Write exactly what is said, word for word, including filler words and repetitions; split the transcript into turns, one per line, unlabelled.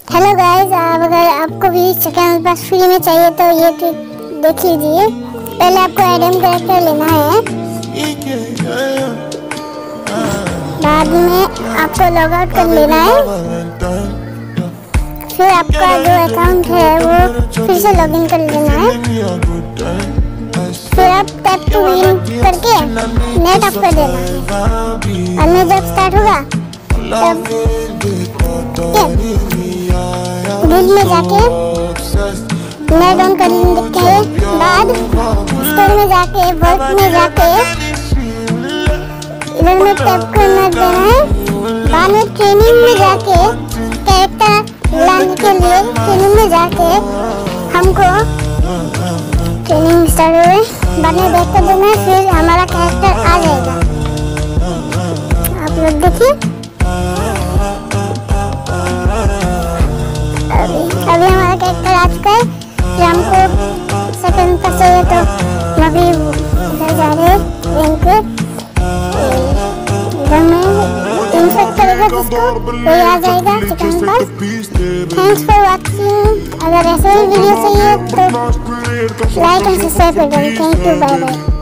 Hello guys, आप अगर आपको भी सेकंड पास फ्री में चाहिए तो ये ट्रिक देख लीजिए। पहले आपको एडम कैरेक्टर लेना है, बाद में आपको लॉग आउट कर लेना है, फिर आपका जो अकाउंट है वो फिर से लॉगिन कर लेना है, फिर आप टैप टू विन करके नेट ऑफ कर देना है। और नेट जब स्टार्ट होगा तब बिल में जाके नेट ऑन करने के बाद स्टोर में जाके वर्क में जाके इधर में टैप करना देना है। बाद में ट्रेनिंग में जाके कैरेक्टर लाने के लिए ट्रेनिंग में जाके हमको ट्रेनिंग स्टार्ट हो गई, बाद में बैक कर देना है, फिर हमारा कैरेक्टर आ जाएगा। आप लोग देखिए, अभी अभी हमारा कैरेक्टर आ चुका है। फिर हमको सेकंड का चाहिए तो अभी इधर जा रहे रैंक पे, इधर में इंसर्ट करेगा जिसको कोई आ जाएगा second pass. Thanks for watching. अगर ऐसे ही वीडियो चाहिए तो लाइक एंड सब्सक्राइब कर दो। Thank you, bye bye.